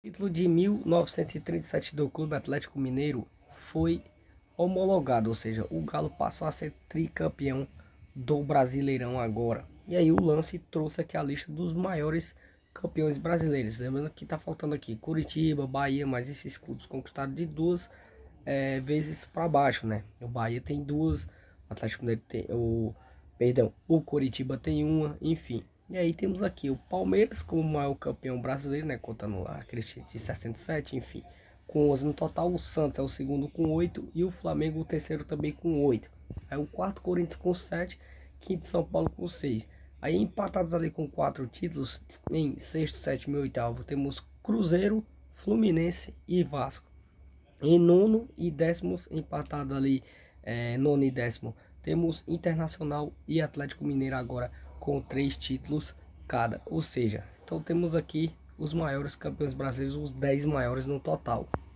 Título de 1937 do Clube Atlético Mineiro foi homologado, ou seja, o Galo passou a ser tricampeão do Brasileirão agora. E aí o lance trouxe aqui a lista dos maiores campeões brasileiros. Lembrando que tá faltando aqui Curitiba, Bahia, mas esses clubes conquistaram de duas vezes para baixo, né? O Bahia tem duas, o Atlético Mineiro tem o Curitiba tem uma, enfim. E aí temos aqui o Palmeiras como maior campeão brasileiro, né? Contando lá aquele de 67, enfim, com 11 no total. O Santos é o segundo com 8 e o Flamengo o terceiro também com 8. Aí o quarto Corinthians com 7, quinto São Paulo com 6. Aí empatados ali com 4 títulos, em sexto, sétimo e oitavo temos Cruzeiro, Fluminense e Vasco. Em nono e décimos empatados ali, nono e décimo, temos Internacional e Atlético Mineiro agora com 3 títulos cada. Ou seja, então temos aqui os maiores campeões brasileiros, os 10 maiores no total.